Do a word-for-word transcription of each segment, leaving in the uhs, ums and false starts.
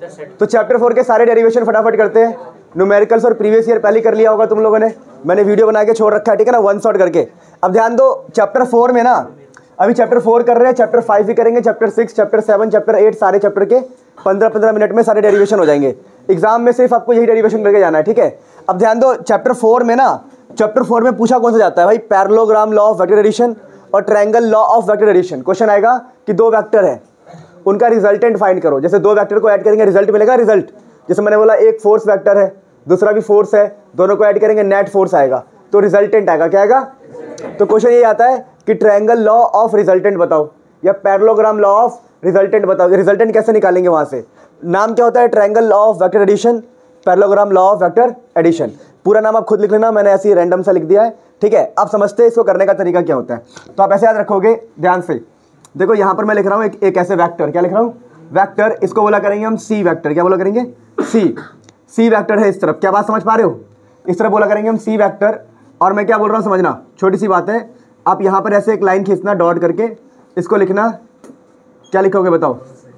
तो chapter four के सारे डेरिवेशन फटाफट करते हैं। न्यूमेरिकल्स और प्रीवियस ईयर पहले कर लिया होगा तुम लोगों ने, मैंने वीडियो बना के छोड़ रखा है, ठीक है ना, वन शॉट करके। अब ध्यान दो, चैप्टर फोर में ना अभी चैप्टर फोर कर रहे हैं, चैप्टर फाइव भी करेंगे, chapter six, chapter seven, chapter eight, सारे चैप्टर के पंद्रह पंद्रह मिनट में सारे डेरिवेशन हो जाएंगे। एग्जाम में सिर्फ आपको यही डेरिवेशन करके जाना है, ठीक है। अब ध्यान दो, चैप्टर फोर में ना, चैप्टर फोर में पूछा कौन सा जाता है भाई, parallelogram law of vector addition और triangle law of vector addition. Question आएगा कि दो वेक्टर है, उनका रिजल्टेंट फाइंड करो। जैसे दो वेक्टर को ऐड करेंगे रिजल्ट मिलेगा, रिजल्ट जैसे मैंने बोला एक फोर्स वेक्टर है, दूसरा भी फोर्स है, दोनों को ऐड करेंगे नेट फोर्स आएगा, तो रिजल्टेंट आएगा। क्या आएगा? तो क्वेश्चन ये आता है कि ट्रायंगल लॉ ऑफ रिजल्टेंट बताओ या पैरेललोग्राम लॉ ऑफ रिजल्टेंट बताओ। रिजल्टेंट कैसे निकालेंगे वहां से? नाम क्या होता है? Triangle law of vector addition, parallelogram law of vector addition. पूरा नाम आप खुद लिख लेना, मैंने ऐसे ही रैंडम सा लिख दिया है, ठीक है। आप समझते हैं इसको करने का तरीका क्या होता है, तो आप ऐसे याद रखोगे ध्यान से। देखो यहाँ पर मैं लिख रहा हूँ एक, एक ऐसे वेक्टर, क्या लिख रहा हूँ? वेक्टर। इसको बोला करेंगे हम सी वेक्टर। क्या बोला करेंगे? सी। सी वेक्टर है इस तरफ, क्या बात समझ पा रहे हो? इस तरफ बोला करेंगे हम सी वेक्टर। और मैं क्या बोल रहा हूँ समझना, छोटी सी बात है। आप यहाँ पर ऐसे एक लाइन खींचना डॉट करके, इसको लिखना, क्या लिखोगे बताओ?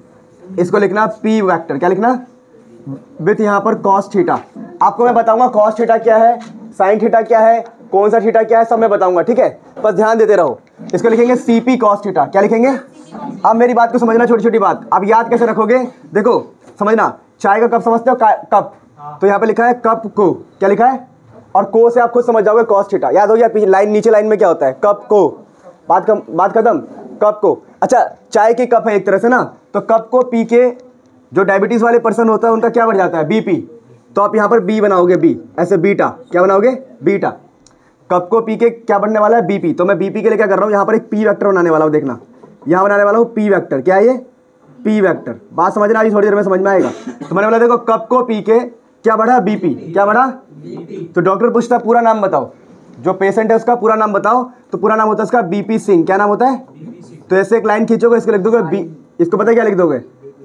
इसको लिखना पी वेक्टर। क्या लिखना? विथ यहाँ पर कॉस थीटा। आपको मैं बताऊंगा कॉस थीटा क्या है, साइन थीटा क्या है, कौन सा थीटा क्या है, सब मैं बताऊंगा, ठीक है। बस ध्यान देते रहो। इसको लिखेंगे सी पी कॉस थीटा। क्या लिखेंगे? अब मेरी बात को समझना, छोटी छोटी बात। आप याद कैसे रखोगे? देखो समझना, चाय का कप समझते हो? कप, तो यहाँ पे लिखा है कप को। क्या लिखा है? और को से आप खुद समझ जाओगे कॉस थीटा। याद हो गया? लाइन नीचे लाइन में क्या होता है? कप को। बात कम, बात खत्म। कप को। अच्छा, चाय की कप है एक तरह से ना, तो कप को पी के जो डायबिटीज वाले पर्सन होता है उनका क्या बढ़ जाता है? बीपी। तो आप यहाँ पर बी बनाओगे, बी ऐसे बीटा। क्या बनाओगे? बीटा। कप को पी के क्या बनने वाला है? बीपी। तो मैं बीपी के लिए क्या कर रहा हूँ, यहाँ पर एक पी वेक्टर बनाने वाला हूँ। देखना, यहाँ बनाने वाला हूँ पी वेक्टर। क्या है ये? P vector. बात समझना, अभी थोड़ी देर में समझ में आएगा। तो मैंने बोला देखो कप को पी के क्या बढ़ा? बीपी। क्या बढ़ा? तो डॉक्टर पूछता पूरा नाम बताओ, जो पेशेंट है उसका पूरा नाम बताओ, तो पूरा नाम होता है उसका बीपी सिंह। क्या नाम होता है? तो ऐसे एक लाइन खींचोगे, इसको लिख दोगे बी, इसको पता है क्या लिख दोगे?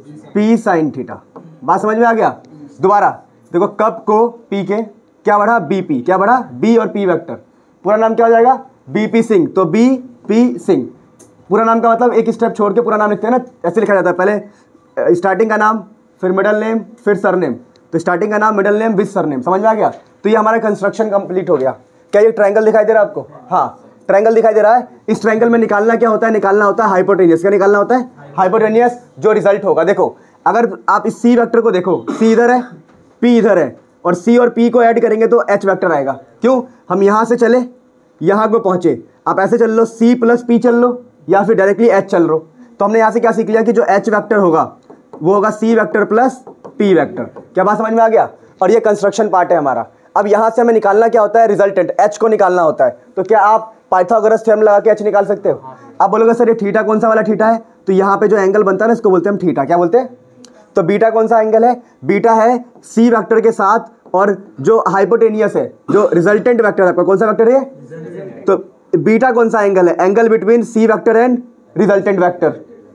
P sine theta. बात समझ में आ गया? दोबारा देखो, कप को पी के क्या बढ़ा? बीपी। क्या बढ़ा? बी और पी वेक्टर। पूरा नाम क्या हो जाएगा? बीपी सिंह। तो बी पी सिंह। पूरा नाम का मतलब एक स्टेप छोड़ के पूरा नाम लिखते हैं ना, ऐसे लिखा जाता है। पहले स्टार्टिंग का नाम, फिर मिडल नेम, फिर सरनेम। तो स्टार्टिंग का नाम, मिडल नेम, विद सरनेम। समझ में आ गया? तो ये हमारा कंस्ट्रक्शन कंप्लीट हो गया। क्या ये ट्रायंगल दिखाई दे रहा है आपको? हाँ, ट्रायंगल दिखाई दे रहा है। इस ट्रायंगल में निकालना क्या होता है? निकालना होता है हाइपोटेनियस। क्या निकालना होता है? हाइपोटेनियस। जो रिजल्ट होगा, देखो अगर आप इस सी वेक्टर को देखो, सी इधर है, पी इधर है, और सी और पी को ऐड करेंगे तो एच वेक्टर आएगा। क्यों? हम यहाँ से चले, यहाँ को पहुँचे। आप ऐसे चल लो, सी प्लस पी चल लो, या फिर डायरेक्टली एच चल लो। तो हमने यहाँ से क्या सीख लिया कि जो एच वेक्टर होगा वो होगा C vector plus P vector. क्या बात समझ में आ गया? और ये कंस्ट्रक्शन पार्ट है हमारा। अब यहाँ से हमें निकालना क्या होता है? रिजल्टेंट, एच को निकालना होता है। तो क्या आप पाइथागोरस थ्योरम लगा के एच निकाल सकते हो? आप बोलोगे सर ये थीटा कौन सा वाला थीटा है? तो यहाँ पे जो एंगल बनता है ना, इसको बोलते हैं हम थीटा। क्या बोलते हैं? तो बीटा कौन सा एंगल है? बीटा है सी वेक्टर के साथ, और जो हाइपोटेनियस है, जो रिजल्टेंट वेक्टर है आपका, कौन सा वेक्टर है? तो बीटा कौन सा एंगल है? Angle between C vector and resultant vector.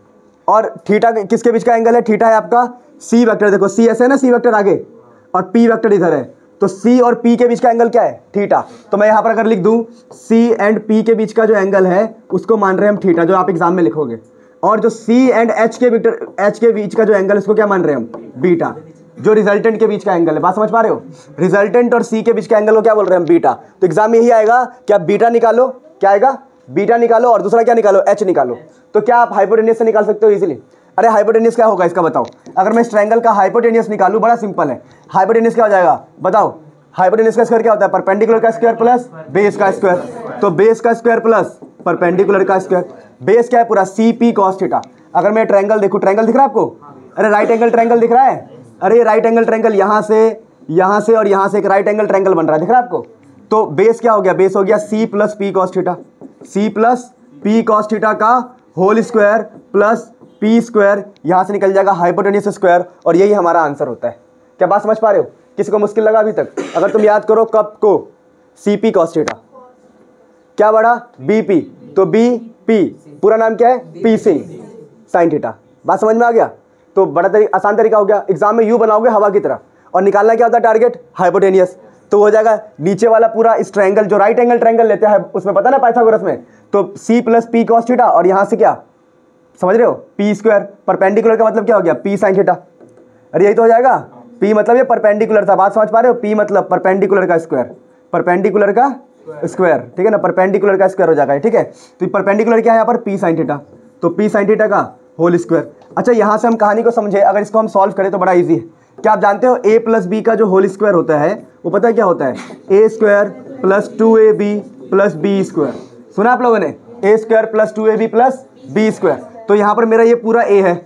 और थीटा किसके बीच का एंगल है? थीटा है आपका सी वेक्टर। देखो सी ऐसे है ना, सी वेक्टर आगे, और पी वेक्टर इधर है, तो सी और पी के बीच का एंगल क्या है? थीटा। तो मैं यहाँ पर अगर लिख दूं सी एंड पी के बीच का जो एंगल है उसको मान रहे हैं हम थीटा, जो आप एग्जाम में लिखोगे। और जो सी एंड एच के बीच एच के बीच का जो एंगल, इसको क्या मान रहे हैं हम? बीटा। जो रिजल्टेंट के बीच का एंगल है। बात समझ पा रहे हो? रिजल्टेंट और सी के बीच का एंगल को क्या बोल रहे हैं हम? बीटा। तो एग्जाम में यही आएगा कि आप बीटा निकालो। क्या आएगा? बीटा निकालो, और दूसरा क्या निकालो? एच निकालो। तो क्या आप हाइपोटेनियस से निकाल सकते हो इजीली? अरे हाइपोटेनियस क्या होगा इसका बताओ? अगर मैं इस ट्रायंगल का हाइपोटेनियस निकालूं, बड़ा सिंपल है। हाइपोटेनियस क्या हो जाएगा बताओ? हाइपोटेनियस का स्क्वायर क्या होता है? परपेंडिकुलर का स्क्वायर प्लस बेस का स्क्वायर। तो बेस का स्क्वायर प्लस परपेंडिकुलर का स्क्वायर। बेस क्या है? पूरा सी पी कॉस थीटा। अगर मैं ट्रायंगल देखूं, ट्रायंगल दिख रहा है आपको? अरे राइट एंगल ट्रायंगल दिख रहा है? अरे राइट एंगल ट्रायंगल यहाँ से, यहाँ से और यहाँ से एक राइट एंगल ट्रायंगल बन रहा है, दिख रहा है आपको? तो बेस क्या हो गया? बेस हो गया C plus P cos theta. C plus P cos theta का whole square plus P square, यहाँ से निकल जाएगा हाइपोटेनियस स्क्वायर, और यही हमारा आंसर होता है। क्या बात समझ पा रहे हो? किसी को मुश्किल लगा अभी तक? अगर तुम याद करो कप को सी पी कॉस थीटा, क्या बढ़ा? B P. तो बी पी पूरा नाम क्या है? P Singh sine theta. बात समझ में आ गया? तो बड़ा तरी, आसान तरीका हो गया। एग्जाम में यू बनाओगे हवा की तरह, और निकालना क्या होता है? Target hypotenuse. तो हो जाएगा नीचे वाला पूरा इस ट्रायंगल, जो राइट एंगल ट्रायंगल लेते हैं उसमें पता ना पाइथागोरस में, तो C plus P cos theta, और यहाँ से क्या समझ रहे हो? P square. परपेंडिकुलर का मतलब क्या हो गया? P sine theta. अरे यही तो हो जाएगा। पी मतलब ये परपेंडिकुलर था, बात समझ पा रहे हो? पी मतलब परपेंडिकुलर का स्क्वायर, परपेंडिकुलर का स्क्वायर, ठीक है ना, परपेंडिकुलर का स्क्वायर हो जाएगा, ठीक है। तो परपेंडिकुलर क्या है यहाँ पर? पी साइन थीटा, तो पी साइन थीटा का होल स्क्वायर। अच्छा यहाँ से हम कहानी को समझे, अगर इसको हम सॉल्व करें तो बड़ा इजी है। क्या आप जानते हो ए प्लस बी का जो होल स्क्वायर होता है वो पता है क्या होता है? A square plus two A B plus B square. सुना आप लोगों ने? A square plus two A B plus B square. तो यहाँ पर मेरा ये पूरा ए है,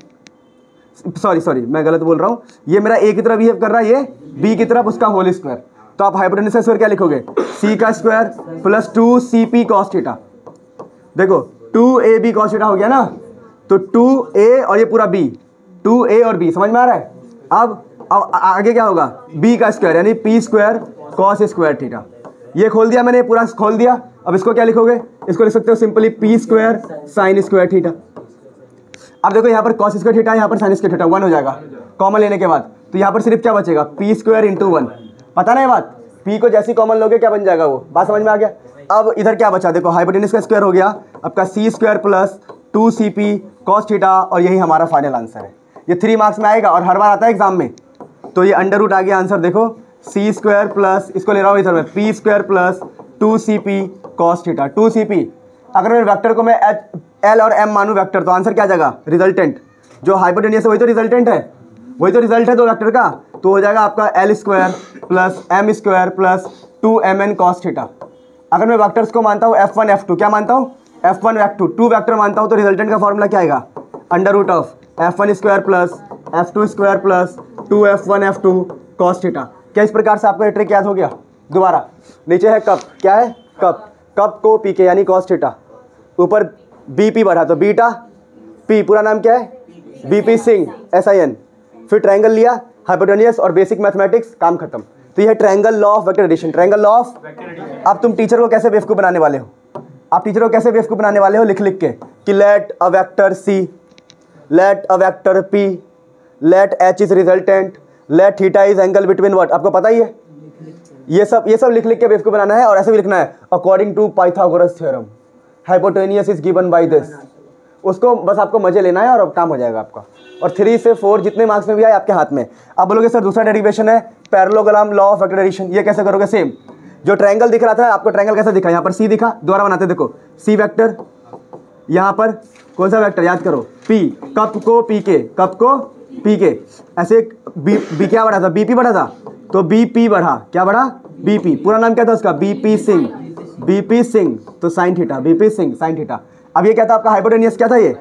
सॉरी सॉरी मैं गलत बोल रहा हूँ, ये मेरा ए की तरफ बिहेव कर रहा है, ये बी की तरफ उसका होल स्क्वायर। तो आप हाइपोटेन्यूज का स्क्वायर क्या लिखोगे? सी का square plus two C P cos theta. देखो two A B cos theta हो गया ना, तो टू ए और ये पूरा बी, टू ए और बी, समझ में आ रहा है? अब अब आगे क्या होगा? बी का स्क्वायर यानी P square cos square theta. ये खोल दिया मैंने, पूरा खोल दिया। अब इसको क्या लिखोगे? इसको लिख सकते हो simply P square sine square theta. अब देखो यहाँ पर कॉस स्क्वायर थीटा, यहाँ पर साइन स्क्वायर थीटा, वन हो जाएगा कॉमन लेने के बाद। तो यहाँ पर सिर्फ क्या बचेगा? P square into one. पता ना ये बात? पी को जैसी कॉमन लोगे क्या बन जाएगा वो, बात समझ में आ गया? अब इधर क्या बचा? देखो हाइपोटेन्यूज का स्क्वायर हो गया आपका C square plus two C P cos theta, और यही हमारा फाइनल आंसर है। ये थ्री मार्क्स में आएगा और हर बार आता है एग्जाम में। तो ये अंडर रूट आ गया आंसर। देखो सी स्क्वायर प्लस, इसको ले रहा हूँ इधर में, P square plus two C P cos theta. Two C P अगर मैं वेक्टर को मैं एच एल और एम मानूं वेक्टर, तो आंसर क्या आ जाएगा? रिजल्टेंट। जो हाइपोटेन्यूज है वही तो रिजल्टेंट है, वही तो रिजल्ट है दो वेक्टर का। तो हो जाएगा आपका L square plus M square plus two M N cos theta. अगर मैं वेक्टर्स को मानता हूँ एफ वन एफ टू, क्या मानता हूँ? F one F two, two vector मानता हूँ, तो रिजल्टेंट का फॉर्मूला क्या आएगा? Under root of F one square plus F two square plus two F one F two cos theta. क्या इस प्रकार से आपको ये ट्रिक याद हो गया? दोबारा नीचे है कप, क्या है? कप, कप को पी के यानी कॉस थीटा, ऊपर बी पी बढ़ा तो बीटा पी, पूरा नाम क्या है? BP Singh, S I N. फिर ट्रायंगल लिया, हाइपोटेन्यूज और बेसिक मैथमेटिक्स, काम खत्म। तो यह triangle law of vector addition, triangle law of. अब तुम टीचर को कैसे बेवकूफ बनाने वाले हो? आप टीचर को कैसे बेवकूफ बनाने वाले हो? लिख लिख के कि let a vector C, let a vector P, let H is resultant, let theta is angle between what. आपको पता ही है ये सब, ये सब लिख लिख के बेवकूफ बनाना है। और ऐसे भी लिखना है according to Pythagoras theorem hypotenuse is given by this. उसको बस आपको मजे लेना है और काम हो जाएगा आपका। और थ्री से फोर जितने मार्क्स में भी आए आपके हाथ में। अब बोलोगे सर दूसरा डेरिवेशन है parallelogram law of vector addition, ये कैसे करोगे? सेम जो ट्रायंगल दिख रहा था आपको, ट्रायंगल कैसा दिखा? यहाँ पर सी दिखा, दोबारा बनाते देखो, सी वेक्टर, यहाँ पर कौन सा वेक्टर याद करो? पी, कप को पी के, कप को पी के, ऐसे बी बी क्या बढ़ा था? बीपी बढ़ा था, तो बीपी बढ़ा, क्या बढ़ा? बीपी। पूरा नाम क्या था उसका? बीपी सिंह, बीपी सिंह, तो sine theta, BP Singh sine theta. अब ये क्या था आपका? हाइपोटेन्यूज क्या था? ये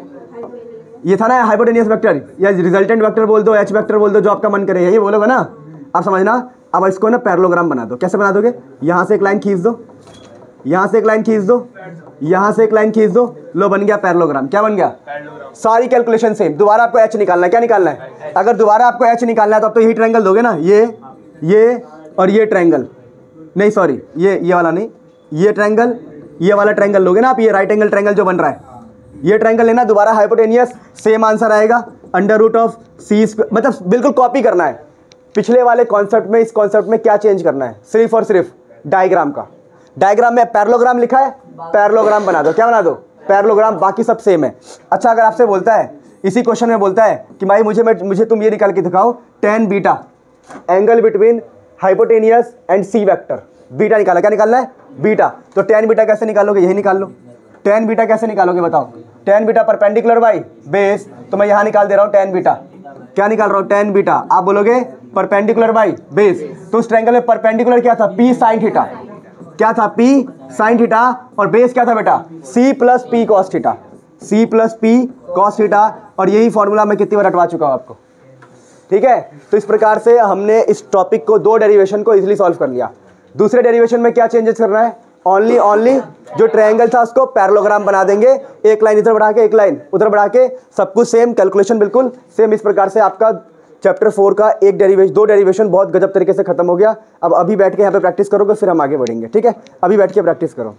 ये था ना हाइपोटेन्यूज वेक्टर, या रिजल्टेंट वेक्टर बोल दो, एच वेक्टर बोल दो, जो आपका मन करे यही बोलोगे ना। अब समझना, अब इसको ना पैरेललोग्राम बना दो। कैसे बना दोगे? यहाँ से एक लाइन खींच दो, यहाँ से एक लाइन खींच दो, यहाँ से एक लाइन खींच दो, लो बन गया पैरेललोग्राम। क्या बन गया? सारी कैलकुलेशन सेम। दोबारा आपको एच निकालना है, क्या निकालना है? अगर दोबारा आपको एच निकालना है तो अब तो यही ट्रायंगल दोगे ना, ये ये और ये ट्रायंगल, नहीं सॉरी ये ये वाला नहीं, ये ट्रायंगल, ये वाला ट्रायंगल लोगे ना आप, ये राइट एंगल ट्रायंगल जो बन रहा है, ये ट्रायंगल लेना। दोबारा हाइपोटेन्यूज, सेम आंसर आएगा under root of C square. मतलब बिल्कुल कॉपी करना है पिछले वाले कॉन्सेप्ट में। इस कॉन्सेप्ट में क्या चेंज करना है? सिर्फ और सिर्फ डायग्राम का। डायग्राम में पैरेललोग्राम लिखा है, पैरेललोग्राम बना दो। क्या बना दो? पैरेललोग्राम, बाकी सब सेम है। अच्छा अगर आपसे बोलता है, इसी क्वेश्चन में बोलता है कि भाई मुझे मुझे तुम ये निकाल के दिखाओ tan beta angle between hypotenuse and C vector, beta निकालना। क्या निकालना है? बीटा। तो टेन बीटा कैसे निकालोगे? यही निकाल लो। टेन बीटा कैसे निकालोगे बताओ? Tan beta perpendicular by base, तो मैं यहाँ निकाल दे रहा हूँ टेन बीटा। क्या निकाल रहा हूँ? Tan beta. आप बोलोगे परपेंडिकुलर बाई बेस, तो उस ट्रायंगल में परपेंडिकुलर क्या था? P sine theta. क्या था? P sine theta. और बेस क्या था बेटा? C plus P cos theta, C plus P cos theta. और यही फॉर्मूला मैं कितनी बार हटवा चुका हूँ आपको, ठीक है। तो इस प्रकार से हमने इस टॉपिक को, दो डेरिवेशन को इजीली सॉल्व कर लिया। दूसरे डेरिवेशन में क्या चेंजेस करना है? ओनली ओनली जो ट्रायंगल था उसको पैरेललोग्राम बना देंगे, एक लाइन इधर बढ़ा के एक लाइन उधर बढ़ा के, सब कुछ सेम, कैलकुलेशन बिल्कुल सेम। इस प्रकार से आपका चैप्टर फोर का एक डेरिवेशन, दो डेरिवेशन बहुत गजब तरीके से खत्म हो गया। अब अभी बैठ के यहाँ पे प्रैक्टिस करोगे, फिर हम आगे बढ़ेंगे, ठीक है। अभी बैठ के प्रैक्टिस करो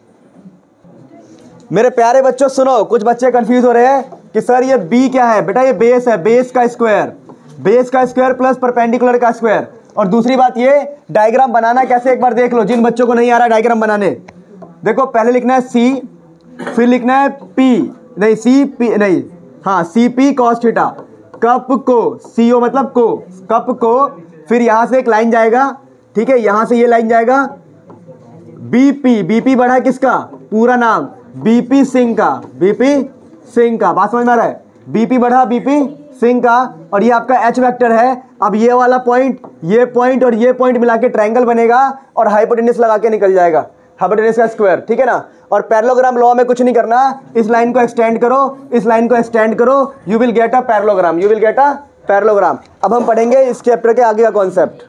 मेरे प्यारे बच्चों। सुनो, कुछ बच्चे कंफ्यूज हो रहे हैं कि सर ये बी क्या है? बेटा ये बेस है, बेस का स्क्वायर, बेस का स्क्वायर प्लस परपेंडिकुलर का स्क्वायर। और दूसरी बात ये डायग्राम बनाना कैसे, एक बार देख लो जिन बच्चों को नहीं आ रहा डायग्राम बनाने। देखो पहले लिखना है सी, फिर लिखना है पी, नहीं सी पी नहीं, हाँ C P cos theta, cup को, सीओ मतलब को, कप को, फिर यहां से एक लाइन जाएगा, ठीक है, यहां से ये लाइन जाएगा बीपी, बीपी बढ़ा किसका, पूरा नाम बीपी सिंह का, बीपी सिंह का, बात समझ में आ रहा है, बीपी बढ़ा बीपी सिंह का, और ये आपका एच वेक्टर है। अब ये वाला पॉइंट, ये पॉइंट और ये पॉइंट मिला के ट्रायंगल बनेगा और हाइपोटेन्यूस लगा के निकल जाएगा, हाइपोटेन्यूस का स्क्वायर, ठीक है ना। और पैरेललोग्राम लॉ में कुछ नहीं करना, इस लाइन को एक्सटेंड करो, इस लाइन को एक्सटेंड करो, you will get a parallelogram, you will get a parallelogram. अब हम पढ़ेंगे इस चैप्टर के आगे का कॉन्सेप्ट।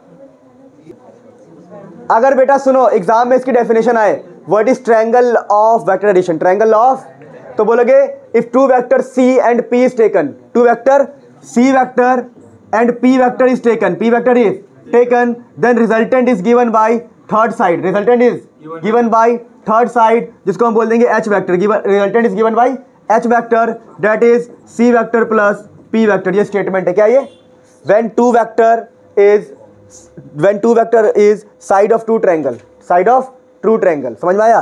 अगर बेटा सुनो एग्जाम में इसकी डेफिनेशन आए, what is triangle of vector addition, triangle of, तो बोलोगे if two vector C and P is taken, two vector C vector and P vector is taken, P vector is taken, then resultant is given by third side, resultant is given by third side, जिसको हम बोल देंगे H vector, resultant is given by H vector, that is C vector plus P vector. ये statement है क्या, ये when two vector is when two vector is side of two triangle, side of true triangle, समझ में आया।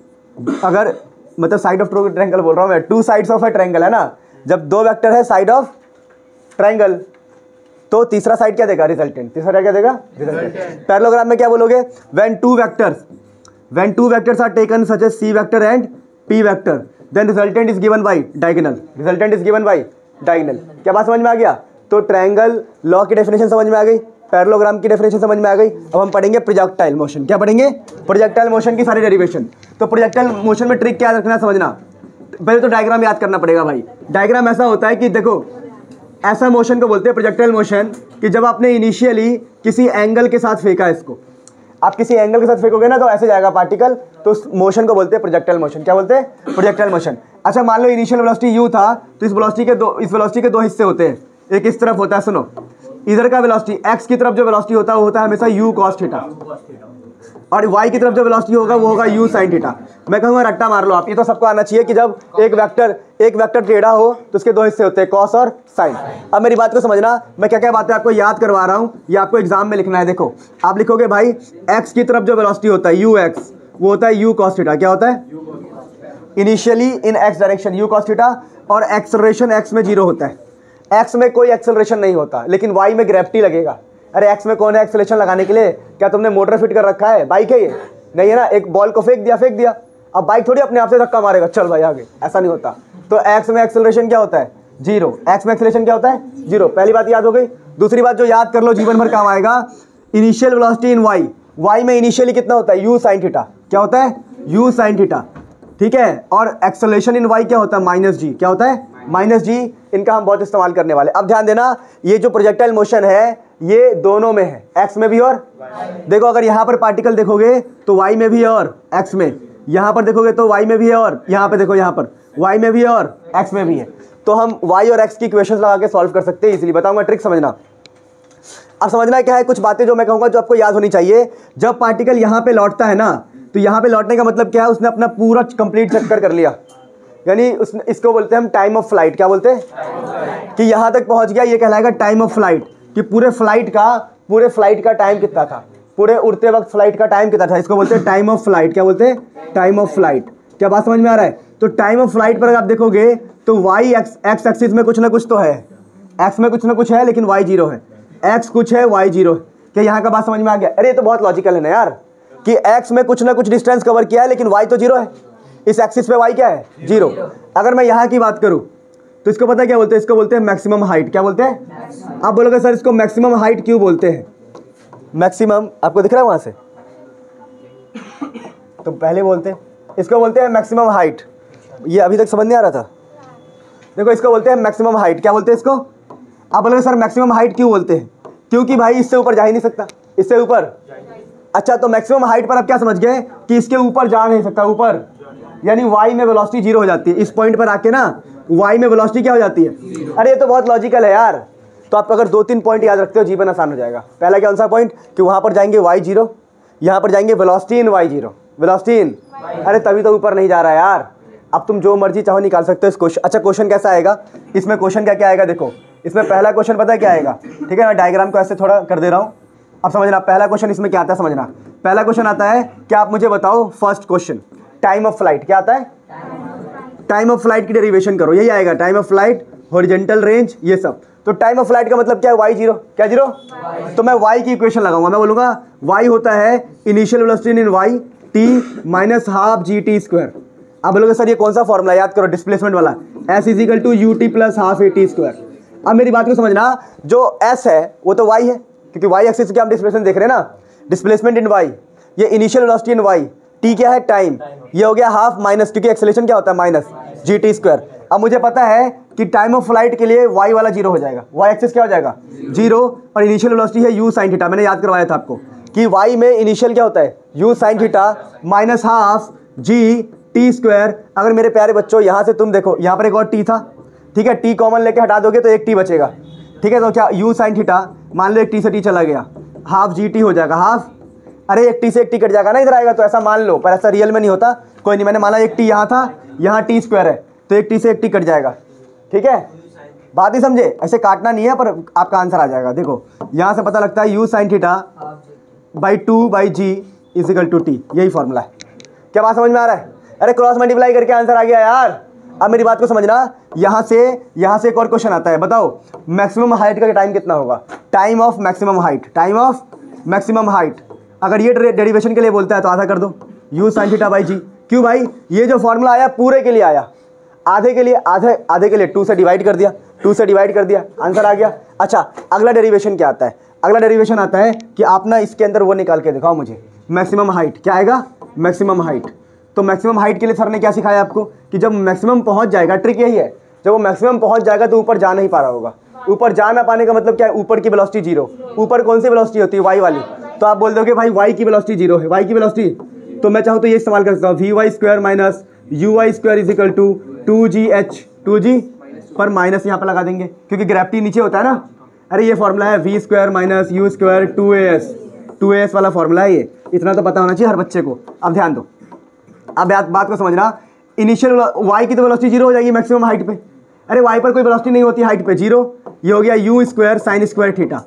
अगर मतलब side of true triangle बोल रहा हूँ मैं, two sides of a triangle है ना, जब दो वेक्टर है साइड ऑफ ट्रायंगल, तो तीसरा साइड क्या देगा, रिजल्टेंट, तीसरा साइड क्या देगा, रिजल्टेंट। पैरेललोग्राम में क्या बोलोगे, when two vectors, when two vectors are taken such as C vector and P vector, then resultant is given by diagonal, resultant is given by diagonal. क्या बात समझ में आ गया। तो ट्रायंगल लॉ की डेफिनेशन समझ में आ गई, पैरेललोग्राम की डेफिनेशन समझ में आ गई। अब हम पढ़ेंगे प्रोजेक्टाइल मोशन, क्या पढ़ेंगे, प्रोजेक्टाइल मोशन की सारी डेरिवेशन। तो प्रोजेक्टाइल मोशन में ट्रिक क्या रखना समझना, पहले तो डायग्राम याद करना पड़ेगा भाई। डायग्राम ऐसा होता है कि देखो, ऐसा मोशन को बोलते हैं प्रोजेक्टाइल मोशन, कि जब आपने इनिशियली किसी एंगल के साथ फेंका इसको, आप किसी एंगल के साथ फेंकोगे ना तो ऐसे जाएगा पार्टिकल, तो उस मोशन को बोलते हैं प्रोजेक्टाइल मोशन। क्या बोलते हैं, प्रोजेक्टाइल मोशन। अच्छा मान लो इनिशियल वेलोसिटी यू था, तो इस वेलोसिटी के दो, इस वेलोसिटी के दो हिस्से होते हैं, एक इस तरफ होता है, सुनो, इधर का वेलोसिटी एक्स की तरफ जो वेलोसिटी होता है वो होता है हमेशा u cos थीटा, और y की तरफ जो वेलोसिटी होगा वो होगा u sin थीटा। मैं कहूँगा रट्टा मार लो आप, ये तो सबको आना चाहिए कि जब एक वेक्टर एक वेक्टर टेढ़ा हो तो उसके दो हिस्से होते हैं, cos और sin। अब मेरी बात को समझना, मैं क्या क्या बातें आपको याद करवा रहा हूँ, ये आपको एग्जाम में लिखना है। देखो आप लिखोगे भाई x की तरफ जो वेलोसिटी होता है ux, वो होता है u cos थीटा। क्या होता है, initially in x direction u cos theta, और एक्सेलरेशन x में जीरो होता है। x में कोई एक्सेलरेशन नहीं होता, लेकिन y में ग्रेविटी लगेगा। अरे x में कौन है एक्सेलरेशन लगाने के लिए, क्या तुमने मोटर फिट कर रखा है, बाइक है ये, नहीं है ना, एक बॉल को फेंक दिया फेंक दिया, अब बाइक थोड़ी अपने आप से धक्का मारेगा चल भाई आगे, ऐसा नहीं होता। तो x में एक्सेलरेशन क्या होता है, जीरो, x में एक्सेलरेशन क्या होता है, जीरो। पहली बात याद हो गई। दूसरी बात जो याद कर लो, जीवन भर काम आएगा, initial velocity in y, y में इनिशियली कितना होता है, u sin थीटा। क्या होता है, u sin थीटा, ठीक है। और एक्सेलरेशन इन y क्या होता है, माइनस जी। क्या होता है, माइनस जी। इनका हम बहुत इस्तेमाल करने वाले। अब ध्यान देना, ये जो प्रोजेक्टाइल मोशन है ये दोनों में है, एक्स में भी और देखो, अगर यहाँ पर पार्टिकल देखोगे तो वाई में भी है और एक्स में, यहाँ पर देखोगे तो वाई में भी है और यहाँ पे देखो यहाँ पर वाई में भी है और एक्स में भी है। तो हम वाई और एक्स की इक्वेशंस लगा के सॉल्व कर सकते हैं इजीली। बताऊंगा ट्रिक, समझना। अब समझना क्या है, कुछ बातें जो मैं कहूँगा जो आपको याद होनी चाहिए। जब पार्टिकल यहाँ पे लौटता है ना, तो यहाँ पे लौटने का मतलब क्या है, उसने अपना पूरा कंप्लीट चक्कर कर लिया, यानी उसने, इसको बोलते हैं हम टाइम ऑफ फ्लाइट। क्या बोलते हैं, कि यहाँ तक पहुँच गया, ये कहलाएगा टाइम ऑफ फ्लाइट, कि पूरे फ्लाइट का पूरे फ्लाइट का टाइम कितना था, पूरे उड़ते वक्त फ्लाइट का टाइम कितना था, इसको बोलते हैं टाइम ऑफ फ्लाइट। क्या बोलते हैं, टाइम ऑफ फ्लाइट। क्या बात समझ में आ रहा है। तो टाइम ऑफ फ्लाइट पर आप देखोगे तो वाई एक्स एक्स एक्सिस में कुछ ना कुछ तो है, एक्स में कुछ ना कुछ है, लेकिन वाई जीरो है, एक्स कुछ है वाई जीरो है। क्या यहाँ का बात समझ में आ गया। अरे ये तो बहुत लॉजिकल है ना यार, कि एक्स में कुछ ना कुछ डिस्टेंस कवर किया है, लेकिन वाई तो जीरो है, इस एक्सिस पे वाई क्या है, जीरो। अगर मैं यहाँ की बात करूँ तो इसको पता है क्या बोलते हैं, इसको बोलते हैं मैक्सिमम हाइट। क्या बोलते हैं, आप बोलोगे सर इसको मैक्सिमम हाइट क्यों बोलते हैं। मैक्सिमम आपको दिख रहा है वहाँ से, तो पहले बोलते हैं इसको बोलते हैं मैक्सिमम हाइट। ये अभी तक समझ नहीं आ रहा था। देखो इसको बोलते हैं मैक्सिमम हाइट। क्या बोलते हैं इसको, आप बोलोगे सर मैक्सिमम हाइट क्यों बोलते हैं, क्योंकि भाई इससे ऊपर जा ही नहीं सकता, इससे ऊपर। अच्छा तो मैक्सिमम हाइट पर आप क्या समझ गए, कि इसके ऊपर जा नहीं सकता, ऊपर यानी वाई में वेलोसिटी जीरो हो जाती है। इस पॉइंट पर आके ना वाई में वेलोसिटी क्या हो जाती है। अरे ये तो बहुत लॉजिकल है यार। तो आप अगर दो तीन पॉइंट याद रखते हो जीवन आसान हो जाएगा। पहला कौन सा पॉइंट, कि वहाँ पर जाएंगे वाई जीरो, यहाँ पर जाएंगे velocity in y zero, velocity in, अरे तभी तो ऊपर नहीं जा रहा है यार। अब तुम जो मर्जी चाहो निकाल सकते हो इस क्वेश्चन। अच्छा क्वेश्चन कैसा आएगा, इसमें क्वेश्चन क्या क्या आएगा, देखो इसमें पहला क्वेश्चन पता है क्या आएगा, ठीक है। मैं डायग्राम को ऐसे थोड़ा कर दे रहा हूँ, अब समझना। पहला क्वेश्चन इसमें क्या आता है समझना। पहला क्वेश्चन आता है कि आप मुझे बताओ, first question time of flight. क्या आता है, टाइम ऑफ फ्लाइट की डेरिवेशन करो, यही आएगा time of flight horizontal range, ये सब। तो टाइम ऑफ फ्लाइट का मतलब क्या है, वाई जीरो, क्या जीरो, तो मैं वाई की इक्वेशन लगाऊंगा, मैं बोलूंगा वाई होता है initial velocity in y t minus half g t square. आप बोलोगे सर ये कौन सा फॉर्मूला, याद करो डिस्प्लेसमेंट वाला, s is equal to u t plus half a t square. अब मेरी बात को समझना, जो एस है वो तो वाई है, क्योंकि वाई एक्सिस के हम डिस्प्लेसमेंट देख रहे हैं ना, डिस्प्लेसमेंट इन वाई, ये initial velocity in y, t क्या है टाइम, ये हो गया हाफ माइनस, क्योंकि एक्सेलेरेशन क्या होता है माइनस जी टी स्क्वायर। अब मुझे पता है कि टाइम ऑफ फ्लाइट के लिए वाई वाला जीरो हो जाएगा, वाई एक्सिस क्या हो जाएगा जीरो, और इनिशियल वेलोसिटी है यू साइन थीटा, मैंने याद करवाया था आपको कि वाई में इनिशियल क्या होता है u sine theta minus half g t square. अगर मेरे प्यारे बच्चों यहाँ से तुम देखो, यहाँ पर एक और टी था, ठीक है, टी कॉमन लेके हटा दोगे तो एक टी बचेगा, ठीक है, तो क्या यू साइन थीटा, मान लो एक टी से टी चला गया, हाफ जी टी हो जाएगा, हाफ, अरे एक टी से एक टी कट जाएगा ना, इधर आएगा, तो ऐसा मान लो, पर ऐसा रियल में नहीं होता, कोई नहीं, मैंने माना एक टी यहाँ था, यहाँ टी स्क्वायर है, तो एक टी से एक टी कट जाएगा, ठीक है, बात ही समझे, ऐसे काटना नहीं है पर आपका आंसर आ जाएगा। देखो यहाँ से पता लगता है u sine theta by two by g is equal to t, यही फॉर्मूला है। क्या बात समझ में आ रहा है? अरे क्रॉस मल्टीप्लाई करके आंसर आ गया यार। अब मेरी बात को समझना, यहाँ से यहाँ से एक और क्वेश्चन आता है, बताओ मैक्सिमम हाइट का टाइम कितना होगा, time of maximum height, time of maximum height, अगर ये डेरिवेशन के लिए बोलता है तो आधा कर दो, u sine theta by g. क्यों भाई, ये जो फॉर्मूला आया पूरे के लिए आया, आधे के लिए आधे आधे के लिए टू से डिवाइड कर दिया, टू से डिवाइड कर दिया, आंसर आ गया। अच्छा अगला डेरिवेशन क्या आता है, अगला डेरिवेशन आता है कि आप ना इसके अंदर वो निकाल के दिखाओ मुझे, मैक्सिमम हाइट क्या आएगा, मैक्सिमम हाइट। तो मैक्सिमम हाइट के लिए सर ने क्या सिखाया आपको कि जब मैक्सिमम पहुंच जाएगा, ट्रिक यही है, जब वो मैक्सिमम पहुंच जाएगा तो ऊपर जा नहीं पा रहा होगा। ऊपर जा ना पाने का मतलब क्या है, ऊपर की वेलोसिटी जीरो, ऊपर कौन सी वेलोसिटी होती है, वाई वाली, तो आप बोल दोगे भाई वाई की वेलोसिटी जीरो है, वाई की वेलोसिटी, तो मैं चाहूँ तो ये इस्तेमाल कर सकता हूँ, v y square minus u y square is equal to two g h, two g पर माइनस यहाँ पर लगा देंगे क्योंकि ग्रेविटी नीचे होता है ना। अरे ये फॉर्मूला है v square minus u square two a s, two a s वाला फॉर्मूला है ये, इतना तो पता होना चाहिए हर बच्चे को। अब ध्यान दो, अब बात बात को समझना, इनिशियल वाई की तो वेलोसिटी जीरो हो जाएगी मैक्सिमम हाइट पे, अरे वाई पर कोई वेलोसिटी नहीं होती हाइट पे, जीरो, ये हो गया u square sine square theta,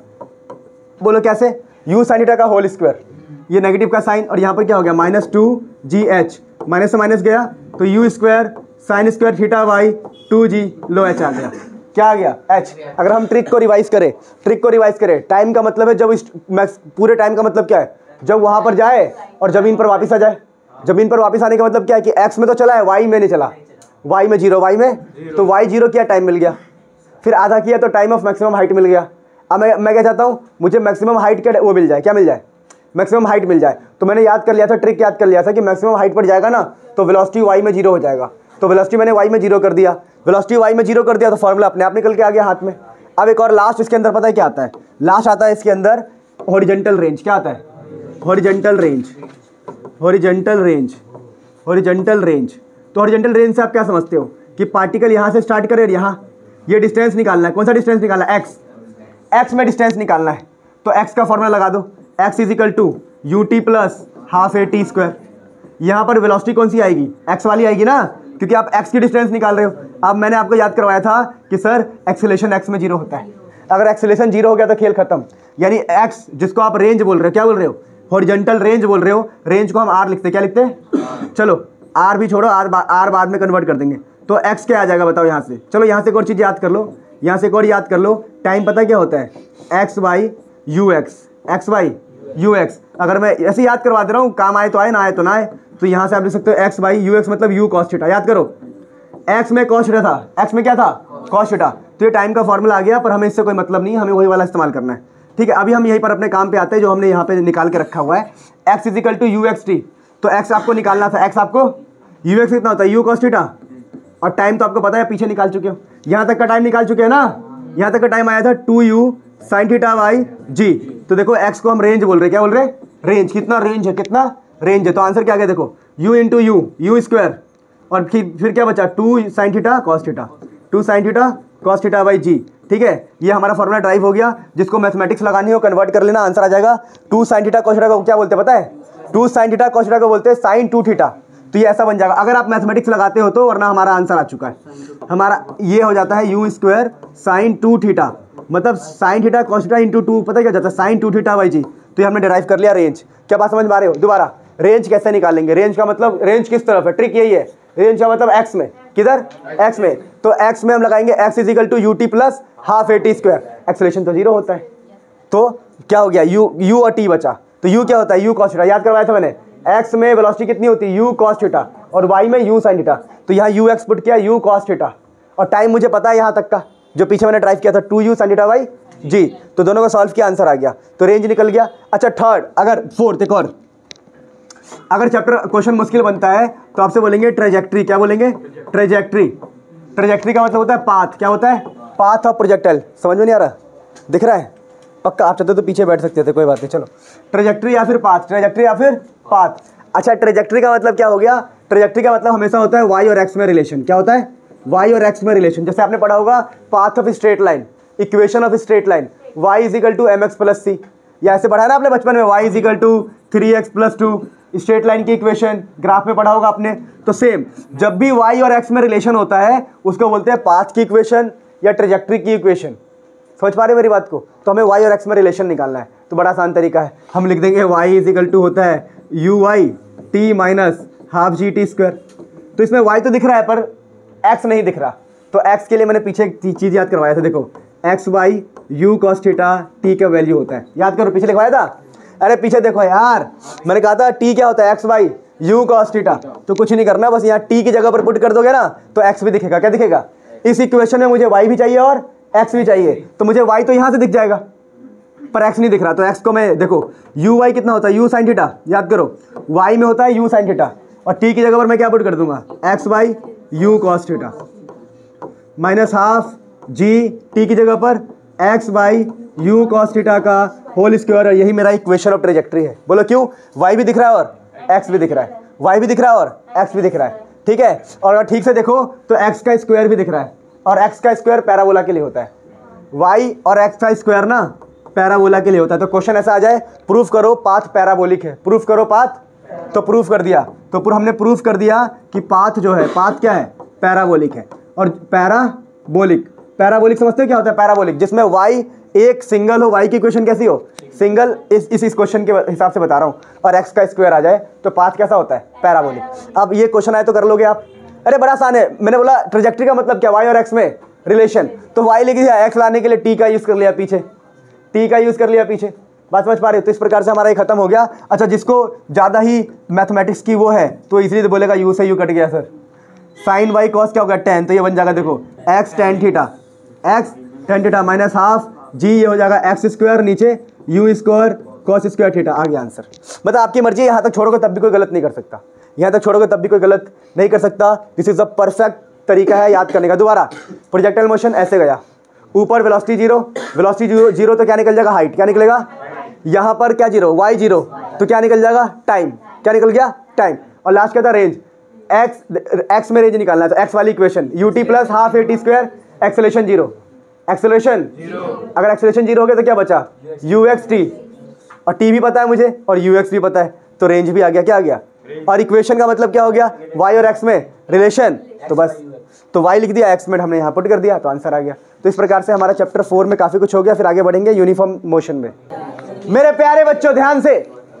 बोलो कैसे, यू साइन थीटा का होल स्क्वायर, ये नेगेटिव का साइन, और यहाँ पर क्या हो गया minus two g h, minus से माइनस गया तो u square sine square theta by two g, लो एच आ गया, क्या आ गया एच। अगर हम ट्रिक को रिवाइज करें, ट्रिक को रिवाइज करें, टाइम का मतलब है जब इस पूरे टाइम का मतलब क्या है, जब वहाँ पर जाए और ज़मीन पर वापस आ जाए। ज़मीन पर वापस आने का मतलब क्या है कि एक्स में तो चला है, वाई में नहीं चला, वाई में जीरो, वाई में तो वाई जीरो किया, टाइम मिल गया, फिर आधा किया तो टाइम ऑफ मैक्सिमम हाइट मिल गया। अब मैं मैं क्या चाहता हूँ, मुझे मैक्सिमम हाइट का वो मिल जाए, क्या मिल जाए, मैक्सिमम हाइट मिल जाए। तो मैंने याद कर लिया था, ट्रिक याद कर लिया था कि मैक्सिमम हाइट पर जाएगा ना तो वेलोसिटी वाई में जीरो हो जाएगा, तो वेलोसिटी मैंने वाई में जीरो कर दिया, वेलोसिटी वाई में जीरो कर दिया तो फॉर्मूला अपने आप निकल के आ गया हाथ में। अब एक और लास्ट इसके अंदर पता है क्या आता है, लास्ट आता है इसके अंदर हॉरिजॉन्टल रेंज, क्या आता है horizontal range, horizontal range, horizontal range. तो हॉरिजॉन्टल रेंज से आप क्या समझते हो कि पार्टिकल यहाँ से स्टार्ट करे, यहाँ ये डिस्टेंस निकालना है, कौन सा डिस्टेंस निकालना है, एक्स, एक्स में डिस्टेंस निकालना है, तो एक्स का फॉर्मूला लगा दो, x is equal to u t plus half a t square. यहाँ पर वेलोसिटी कौन सी आएगी, एक्स वाली आएगी ना, क्योंकि आप एक्स की डिस्टेंस निकाल रहे हो। अब मैंने आपको याद करवाया था कि सर एक्सेलेरेशन एक्स में जीरो होता है, अगर एक्सेलेरेशन जीरो हो गया तो खेल खत्म, यानी एक्स जिसको आप रेंज बोल रहे हो, क्या बोल रहे हो, हॉरिजॉन्टल रेंज बोल रहे हो, रेंज को हम आर लिखते हैं, क्या लिखते हैं, चलो आर भी छोड़ो, आर आर बाद में कन्वर्ट कर देंगे, तो एक्स क्या आ जाएगा बताओ यहाँ से। चलो यहाँ से एक और चीज़ याद कर लो, यहाँ से एक और याद कर लो, टाइम पता क्या होता है, x by u x, x by u x. अगर मैं ऐसे याद करवा दे रहा हूँ, काम आए तो आए, ना आए तो ना आए, तो यहाँ से आप लिख सकते हो एक्स बाई यू एक्स मतलब यू कॉस थीटा। याद करो एक्स में कॉस थीटा था, एक्स में क्या था कॉस थीटा, तो ये टाइम का फॉर्मूला आ गया, पर हमें इससे कोई मतलब नहीं है, हमें वही वाला इस्तेमाल करना है। ठीक है, अभी हम यहीं पर अपने काम पे आते हैं जो हमने यहाँ पे निकाल के रखा हुआ है, x is equal to u x t. तो एक्स आपको निकालना था, एक्स आपको यू एक्स कितना होता है, यू कॉस थीटा, और टाइम तो आपको पता है पीछे निकाल चुके हो, यहाँ तक का टाइम निकाल चुके हैं ना, यहाँ तक का टाइम आया था two u sine theta by g. तो देखो एक्स को हम रेंज बोल रहे हैं, क्या बोल रहे हैं, रेंज, कितना रेंज है, कितना रेंज है, तो आंसर क्या गया देखो, u into u, u square, और फिर फिर क्या बचा, two sine theta cos theta, two sine theta cos theta by g. ठीक है, ये हमारा फॉर्मूला ड्राइव हो गया, जिसको मैथमेटिक्स लगानी हो कन्वर्ट कर लेना, आंसर आ जाएगा। Two sine theta cos theta को क्या बोलते हैं पता है, two sine theta cos theta को बोलते हैं साइन टू थीटा। तो ये ऐसा बन जाएगा अगर आप मैथमेटिक्स लगाते हो तो, वरना हमारा आंसर आ चुका है, हमारा ये हो जाता है u square sine two theta, मतलब sine theta cos theta into two, पता है क्या जाता है, sine two theta by g. तो ये हमने डिराइव कर लिया रेंज। क्या बात समझ में आ रहे हो, दोबारा रेंज कैसे निकालेंगे, रेंज का मतलब रेंज किस तरफ है, ट्रिक यही है, रेंज का मतलब एक्स में, किधर एक्स में, तो एक्स में हम लगाएंगे x is equal to u t plus half a t square, acceleration तो जीरो होता है, तो क्या हो गया यू यू और टी बचा, तो यू क्या होता है यू कॉस थीटा, याद करवाया था मैंने, एक्स में वेलोसिटी कितनी होती है यू कॉस थीटा और वाई में यू साइन थीटा, तो यहाँ यू एक्स पुट किया यू कॉस थीटा और टाइम मुझे पता है यहाँ तक का जो पीछे मैंने ड्राइव किया था two u sine theta by g, तो दोनों का सॉल्व किया आंसर आ गया, तो रेंज निकल गया। अच्छा थर्ड, अगर फोर्थ एक और, अगर चैप्टर क्वेश्चन मुश्किल बनता है तो आपसे बोलेंगे ट्रेजेक्ट्री, क्या बोलेंगे ट्रेजेक्ट्री, ट्रेजेक्ट्री का मतलब होता है पाथ, क्या होता है पाथ ऑफ प्रोजेक्टाइल, समझ में नहीं आ रहा, दिख रहा है पक्का, आप चाहते तो पीछे बैठ सकते थे कोई बात नहीं, चलो ट्रेजेक्ट्री या फिर पाथ, ट्रेजेक्ट्री या फिर पाथ। अच्छा ट्रेजेक्ट्री का मतलब क्या हो गया, ट्रेजेक्ट्री का मतलब हमेशा होता है वाई और एक्स में रिलेशन, क्या होता है वाई और एक्स में रिलेशन, जैसे आपने पढ़ा होगा path of straight line, equation of straight line, y is equal to m x plus c, या ऐसे पढ़ा है ना आपने बचपन में, y is equal to three x plus two, straight line की इक्वेशन ग्राफ में पढ़ा होगा आपने, तो सेम जब भी वाई और एक्स में रिलेशन होता है उसको बोलते हैं पाथ की इक्वेशन या ट्रेजेक्ट्री की इक्वेशन, समझ पा रहे मेरी बात को, तो हमें वाई और एक्स में रिलेशन निकालना है, तो बड़ा आसान तरीका है, हम लिख देंगे वाई इज इक्वल टू होता है u y t minus half g t square, तो इसमें वाई तो दिख रहा है पर एक्स नहीं दिख रहा, तो एक्स के लिए मैंने पीछे एक चीज़ याद करवाया था, देखो x by u cos theta t का वैल्यू होता है, याद करो पीछे लिखवाया था, अरे पीछे देखो यार मैंने कहा था टी क्या होता है x by u cos theta, तो कुछ नहीं करना, बस यहाँ टी की जगह पर पुट कर दोगे ना तो एक्स भी दिखेगा, क्या दिखेगा, इस इक्वेशन में मुझे वाई भी चाहिए और एक्स भी चाहिए, तो मुझे वाई तो यहाँ से दिख जाएगा पर एक्स नहीं दिख रहा, तो एक्स को मैं देखो यू वाई कितना होता है यू साइन थीटा, याद करो वाई में होता है यू साइन थीटा और टी की जगह पर मैं क्या पुट कर दूंगा x by u cos theta minus half g t की जगह पर x by u cos theta का होल स्क्वायर, यही मेरा इक्वेशन ऑफ ट्रेजेक्ट्री है, बोलो क्यों, वाई भी दिख रहा है और एक्स भी दिख रहा है, वाई भी दिख रहा है और एक्स भी दिख रहा है, ठीक है, और अगर ठीक से देखो तो एक्स का स्क्वायर भी दिख रहा है और एक्स का स्क्वायर पैराबोला के लिए होता है, वाई और एक्स का स्क्वायर ना पैराबोला के लिए होता है, तो क्वेश्चन ऐसा आ जाए प्रूफ करो पाथ पैराबोलिक है, प्रूफ करो पाथ, तो प्रूफ कर दिया, तो पूरा हमने प्रूफ कर दिया कि पाथ जो है पाथ क्या है पैराबोलिक है, और पैराबोलिक पैराबोलिक समझते हो क्या होता है पैराबोलिक, जिसमें वाई एक सिंगल हो, वाई की इक्वेशन कैसी हो सिंगल, इस इस क्वेश्चन के हिसाब से बता रहा हूँ, और एक्स का स्क्वायर आ जाए तो पाथ कैसा होता है पैराबोलिक। अब ये क्वेश्चन आए तो कर लोगे आप, अरे बड़ा आसान है, मैंने बोला ट्रेजेक्ट्री का मतलब क्या वाई और एक्स में रिलेशन, तो वाई लिख दिया, एक्स लाने के लिए टी का यूज़ कर लिया पीछे, टी का यूज़ कर लिया पीछे, बात समझ पा रहे हो, तो इस प्रकार से हमारा ये खत्म हो गया। अच्छा जिसको ज़्यादा ही मैथमेटिक्स की वो है तो इसलिए तो बोलेगा यू से यू कट गया सर, साइन वाई कॉस क्या होगा टेन, तो ये बन जाएगा देखो x tan theta, x tan theta minus half g, ये हो जाएगा एक्स स्क्वायर नीचे u square cos square theta, आ गया आंसर। मतलब आपकी मर्जी, यहाँ तक छोड़ोगे तब भी कोई गलत नहीं कर सकता, यहाँ तक छोड़ोगे तब भी कोई गलत नहीं कर सकता, दिस इज द परफेक्ट तरीका है याद करने का। दोबारा प्रोजेक्टाइल मोशन ऐसे गया, ऊपर velocity zero, velocity zero zero तो क्या निकल जाएगा हाइट, क्या निकलेगा यहाँ पर क्या जीरो वाई जीरो, तो क्या निकल जाएगा टाइम, क्या निकल गया टाइम, और लास्ट क्या था रेंज, एक्स एक्स में रेंज निकालना है, तो एक्स वाली equation u t plus half a t square, acceleration zero, acceleration अगर एक्सेलरेशन जीरो हो गया तो क्या बचा यू एक्स टी, और टी भी पता है मुझे और यू एक्स भी पता है, तो रेंज भी आ गया, क्या आ गया, और इक्वेशन का मतलब क्या हो गया वाई और एक्स में रिलेशन, तो बस तो वाई लिख दिया, एक्स में हमने यहाँ पुट कर दिया, तो आंसर आ गया। तो इस प्रकार से हमारा चैप्टर फोर में काफ़ी कुछ हो गया, फिर आगे बढ़ेंगे यूनिफॉर्म मोशन में। मेरे प्यारे बच्चों ध्यान से,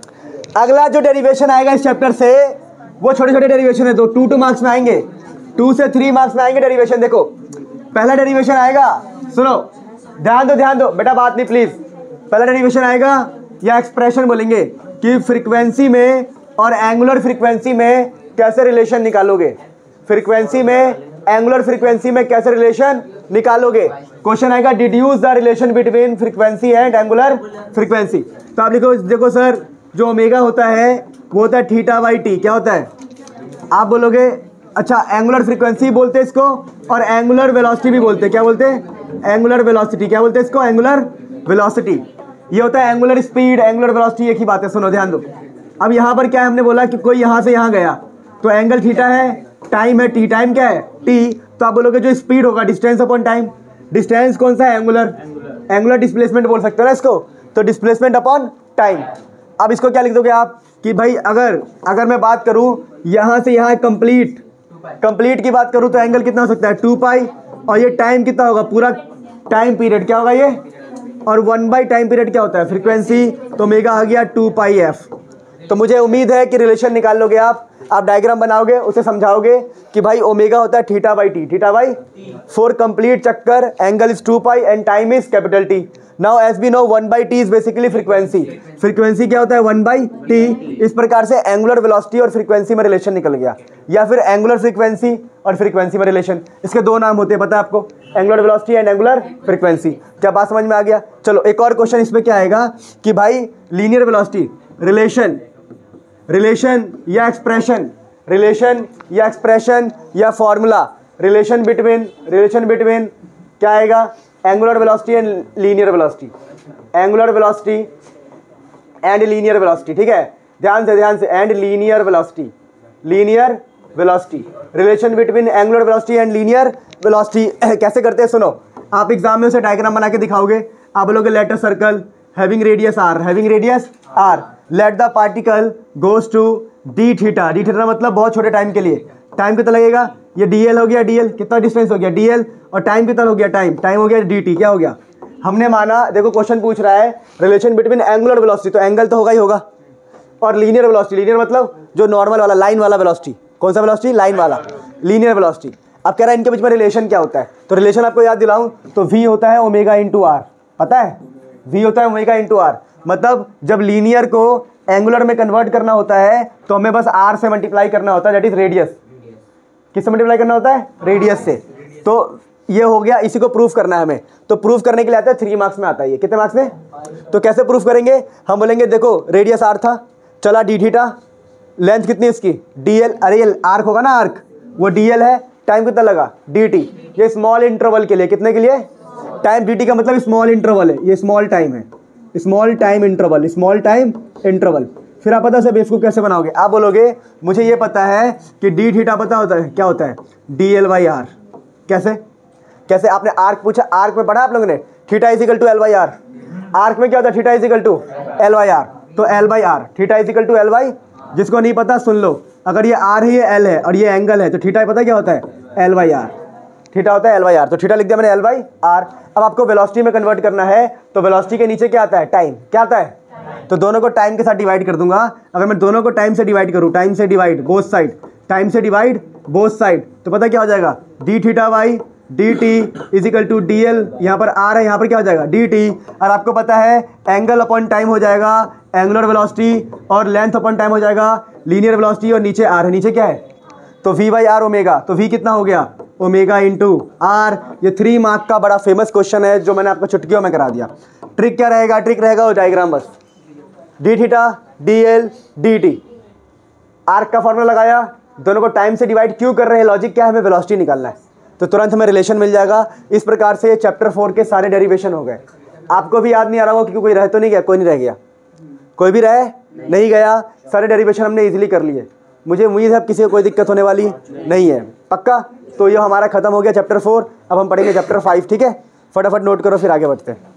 अगला जो डेरिवेशन आएगा इस चैप्टर से वो छोटे छोटे डेरिवेशन है, तो टू टू मार्क्स में आएंगे, टू से थ्री मार्क्स में आएंगे डेरिवेशन। देखो पहला डेरिवेशन आएगा, सुनो ध्यान दो ध्यान दो बेटा, बात नहीं प्लीज। पहला डेरिवेशन आएगा या एक्सप्रेशन बोलेंगे कि फ्रीक्वेंसी में और एंगुलर फ्रीक्वेंसी में कैसे रिलेशन निकालोगे, फ्रीक्वेंसी में एंगुलर फ्रीक्वेंसी में कैसे रिलेशन निकालोगे। क्वेश्चन आएगा deduce the relation between frequency and angular frequency. तो आप लिखो, देखो सर जो ओमेगा होता है वो होता है थीटा बाई टी, क्या होता है आप बोलोगे, अच्छा एंगुलर फ्रीक्वेंसी बोलते हैं इसको और एंगुलर वेलोसिटी भी बोलते हैं, क्या बोलते हैं एंगुलर वेलोसिटी, क्या बोलते हैं इसको एंगुलर वेलोसिटी। ये होता है एंगुलर स्पीड, एंगुलर वेलोसिटी एक ही बात है, सुनो ध्यान दो। अब यहाँ पर क्या है, हमने बोला कि कोई यहाँ से यहाँ गया तो एंगल थीटा है, टाइम है टी, टाइम क्या है टी, तो आप बोलोगे जो स्पीड होगा डिस्टेंस अपॉन टाइम, डिस्टेंस कौन सा है एंगुलर, एंगुलर डिस्प्लेसमेंट बोल सकते हो ना इसको, तो डिस्प्लेसमेंट अपॉन टाइम। अब इसको क्या लिख दोगे आप कि भाई अगर अगर मैं बात करूँ यहाँ से यहाँ कंप्लीट कंप्लीट की बात करूँ तो एंगल कितना हो सकता है टू पाई, और ये टाइम कितना होगा पूरा टाइम पीरियड क्या होगा ये, और वन बाई टाइम पीरियड क्या होता है फ्रीक्वेंसी, तो ओमेगा आ गया टू पाई एफ। तो मुझे उम्मीद है कि रिलेशन निकाल लोगे आप। आप डायग्राम बनाओगे, उसे समझाओगे कि भाई ओमेगा होता है theta by t, theta by for complete चक्कर, angle is two pi and time is capital t. Now as we know one by t is basically frequency, frequency क्या होता है वन बाई टी। इस प्रकार से angular velocity और frequency में relation निकल गया, या फिर एंगुलर फ्रीक्वेंसी और फ्रीक्वेंसी में रिलेशन, इसके दो नाम होते हैं पता है आपको, angular velocity and angular frequency. क्या बात समझ में आ गया? चलो एक और क्वेश्चन इसमें क्या आएगा कि भाई लीनियर वेलोसिटी रिलेशन, रिलेशन या एक्सप्रेशन, रिलेशन या एक्सप्रेशन या formula, relation between, relation between क्या आएगा, angular velocity and linear velocity, angular velocity and linear velocity. ठीक है, ध्यान से ध्यान से, and linear velocity, linear velocity, relation between angular velocity and linear velocity. कैसे करते हैं सुनो, आप एग्जाम में उसे डायग्राम बना के दिखाओगे। आप बोलोगे let a circle having radius r, having radius r, let the particle goes to d theta, d theta मतलब बहुत छोटे टाइम के लिए, टाइम कितना लगेगा, ये डी एल हो गया, डी एल कितना डिस्टेंस हो गया डी एल, और टाइम कितना हो गया, टाइम टाइम हो गया डी टी, क्या हो गया, हमने माना, देखो क्वेश्चन पूछ रहा है रिलेशन बिटवीन एंगुलर वेलोसिटी, तो एंगल तो होगा ही होगा, और लीनियर वेलोसिटी, लीनियर मतलब जो नॉर्मल वाला लाइन वाला वेलोसिटी, कौन सा वेलोसिटी, लाइन वाला, लीनियर वेलोसिटी। अब कह रहा है इनके बीच में रिलेशन क्या होता है, तो रिलेशन आपको याद दिलाऊं तो वी होता है ओमेगा इंटू आर, पता है वी होता है ओमेगा इंटू आर, मतलब जब लीनियर को एंगुलर में कन्वर्ट करना होता है तो हमें बस आर से मल्टीप्लाई करना होता है, दैट इज रेडियस। किससे मल्टीप्लाई करना होता है, रेडियस से। तो ये हो गया, इसी को प्रूफ करना है हमें, तो प्रूफ करने के लिए आता है थ्री मार्क्स में आता है, ये कितने मार्क्स में, तो कैसे प्रूफ करेंगे, हम बोलेंगे देखो रेडियस आर था, चला डी थीटा, लेंथ कितनी इसकी डी एल, अरे ये आर्क होगा ना आर्क, वो डी एल है, टाइम कितना लगा डी टी, ये स्मॉल इंटरवल के लिए, कितने के लिए, टाइम डी टी का मतलब स्मॉल इंटरवल है, ये स्मॉल टाइम है, small time interval, small time interval. फिर आप पता है बेवकूफ कैसे बनाओगे, आप बोलोगे मुझे ये पता है कि डी थीटा पता होता है, क्या होता है डी एल बाई आर, कैसे कैसे आपने आर्क पूछा, आर्क में पढ़ा आप लोगों ने, theta is equal to l by r, arc में क्या होता है theta is equal to l by r, तो l by r, theta is equal to l by, जिसको नहीं पता सुन लो, अगर ये आर है ये एल है और ये एंगल है तो थीटा पता क्या होता है एल बाई आर, थीटा होता है एल बाई आर, तो थीटा लिख दिया मैंने एल बाई आर। अब आपको वेलोसिटी में कन्वर्ट करना है तो वेलोसिटी के नीचे क्या आता है, टाइम, क्या आता है, तो दोनों को टाइम के साथ डिवाइड कर दूंगा। अगर मैं दोनों को टाइम से डिवाइड करूं, टाइम से डिवाइड बोथ साइड, टाइम से डिवाइड बोथ साइड, तो पता क्या हो जाएगा d theta by d t is equal to d l, यहाँ पर आर है, यहाँ पर क्या हो जाएगा डी टी, और आपको पता है एंगल अपॉन टाइम हो जाएगा एंगुलर वेलोसिटी, और लेंथ अपॉन टाइम हो जाएगा लीनियर वेलोसिटी, और नीचे आर है, नीचे क्या है तो वी बाई आर ओमेगा, तो वी कितना हो गया ओमेगा इंटू आर। ये थ्री मार्क का बड़ा फेमस क्वेश्चन है जो मैंने आपको चुटकियों में करा दिया। ट्रिक क्या रहेगा, ट्रिक रहेगा वो डायग्राम बस, d theta d l d t, arc का फॉर्मूला लगाया, दोनों को टाइम से डिवाइड क्यों कर रहे हैं, लॉजिक क्या है, हमें वेलोसिटी निकालना है, तो तुरंत हमें रिलेशन मिल जाएगा। इस प्रकार से चैप्टर फोर के सारे डेरिवेशन हो गए। आपको भी याद नहीं आ रहा होगा क्योंकि कोई रह तो नहीं गया, कोई नहीं रह गया, कोई भी रह नहीं, नहीं गया, सारे डेरिवेशन हमने इजीली कर लिए। मुझे उम्मीद है अब किसी को कोई दिक्कत होने वाली नहीं है, पक्का। तो ये हमारा खत्म हो गया चैप्टर फोर, अब हम पढ़ेंगे चैप्टर फाइव, ठीक है, फटाफट नोट करो फिर आगे बढ़ते हैं।